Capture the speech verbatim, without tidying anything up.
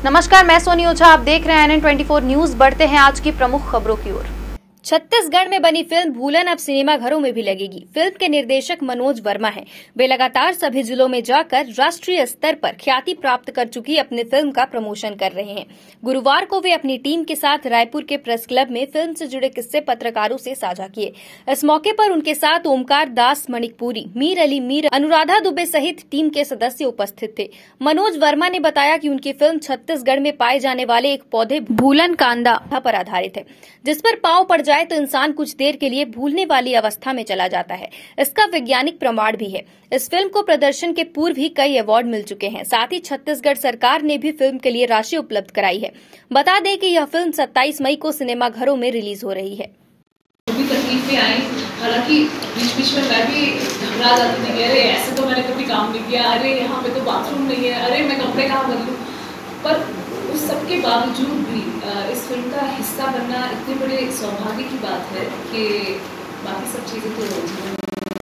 नमस्कार, मैं सोनी ओझा। आप देख रहे हैं N N twenty four news. बढ़ते हैं आज की प्रमुख खबरों की ओर। छत्तीसगढ़ में बनी फिल्म भूलन अब सिनेमा घरों में भी लगेगी। फिल्म के निर्देशक मनोज वर्मा हैं। वे लगातार सभी जिलों में जाकर राष्ट्रीय स्तर पर ख्याति प्राप्त कर चुकी अपनी फिल्म का प्रमोशन कर रहे हैं। गुरुवार को वे अपनी टीम के साथ रायपुर के प्रेस क्लब में फिल्म से जुड़े किस्से पत्रकारों से साझा किए। इस मौके पर उनके साथ ओमकार दास मणिकपुरी, मीर अली मीर, अनुराधा दुबे सहित टीम के सदस्य उपस्थित थे। मनोज वर्मा ने बताया कि उनकी फिल्म छत्तीसगढ़ में पाए जाने वाले एक पौधे भूलन कांदा पर आधारित है, जिस पर पांव पड़ जाए तो इंसान कुछ देर के लिए भूलने वाली अवस्था में चला जाता है। इसका वैज्ञानिक प्रमाण भी है। इस फिल्म को प्रदर्शन के पूर्व ही कई अवार्ड मिल चुके हैं। साथ ही छत्तीसगढ़ सरकार ने भी फिल्म के लिए राशि उपलब्ध कराई है। बता दें कि यह फिल्म सत्ताईस मई को सिनेमा घरों में रिलीज हो रही है। भी तकलीफें आई, हालांकि बीच बीच में मैं भी घबरा जाती थी, अरे ऐसे तो मैंने कभी काम नहीं किया, अरे यहाँ पे तो बाथरूम नहीं है, अरे मैं कपड़े कहाँ बदलूं। पर उस सब के बावजूद भी इस फिल्म का हिस्सा बनना इतने बड़े सौभाग्य की बात है कि बाकी सब चीज़ें तो